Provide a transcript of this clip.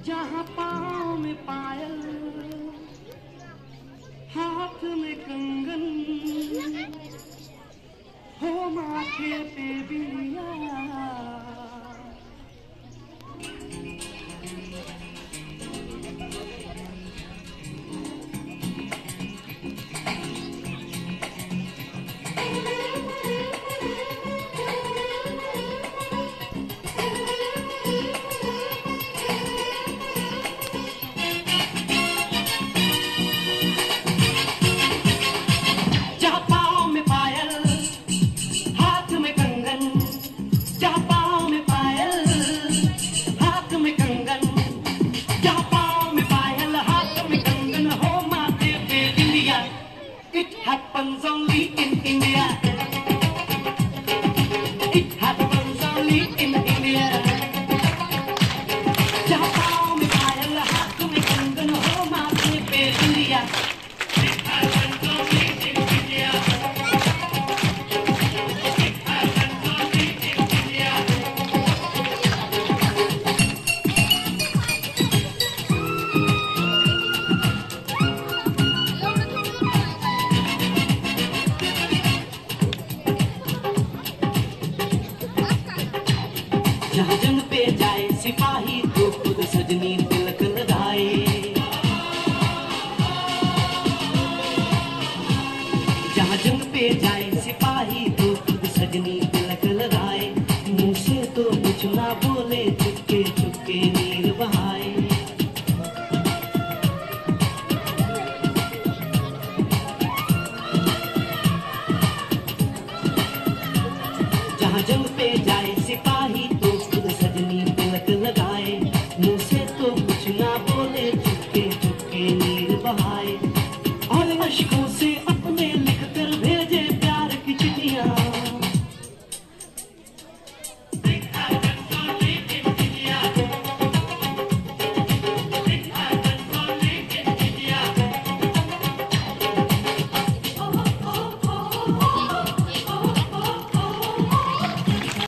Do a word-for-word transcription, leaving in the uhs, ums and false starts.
जहाँ पाँव में पायल, हाथ में कंगन, हो माथे पे बिंदिया, it happens only in India. It happens only in India. जहाँ पाँव में पायल, हाथ में कंगन, हो माथे पे बिंदिया. It happens only in India. It happens only in India. जहाँ जंग पे जाए सिपाही तो खुद सजनी तिलक लगाए. जहाँ जंग पे जाए सिपाही तो खुद सजनी तिलक लगाए. मुँह से तो कुछ ना बोले, चुपके चुपके नहीं